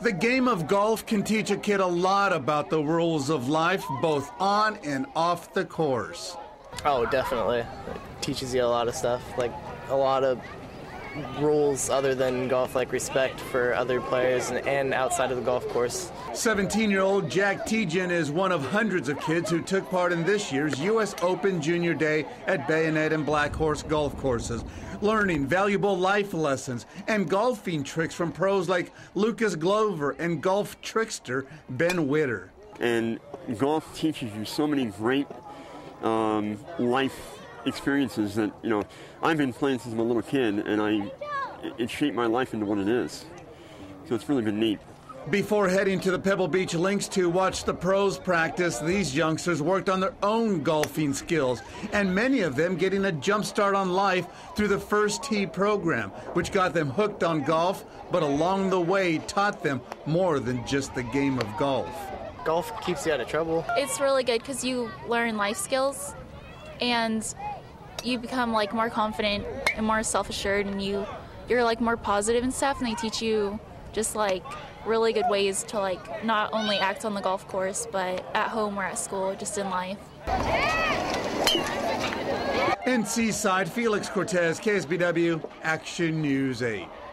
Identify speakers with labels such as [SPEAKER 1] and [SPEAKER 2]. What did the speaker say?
[SPEAKER 1] The game of golf can teach a kid a lot about the rules of life, both on and off the course.
[SPEAKER 2] Oh, definitely. It teaches you a lot of stuff, like a lot of rules other than golf, like respect for other players and outside of the golf course.
[SPEAKER 1] 17-year-old Jack Tejan is one of hundreds of kids who took part in this year's U.S. Open Junior Day at Bayonet and Black Horse golf courses, learning valuable life lessons and golfing tricks from pros like Lucas Glover and golf trickster Ben Witter.
[SPEAKER 3] And golf teaches you so many great life experiences that, you know, I've been playing since I'm a little kid, and it shaped my life into what it is. So it's really been neat.
[SPEAKER 1] Before heading to the Pebble Beach links to watch the pros practice, these youngsters worked on their own golfing skills, and many of them getting a jump start on life through the First Tee program, which got them hooked on golf, but along the way taught them more than just the game of golf.
[SPEAKER 2] Golf keeps you out of trouble.
[SPEAKER 4] It's really good because you learn life skills, and you become like more confident and more self-assured, and you're like more positive and stuff, and they teach you just like really good ways to like not only act on the golf course but at home or at school, just in life.
[SPEAKER 1] In Seaside, Felix Cortez, KSBW, Action News 8.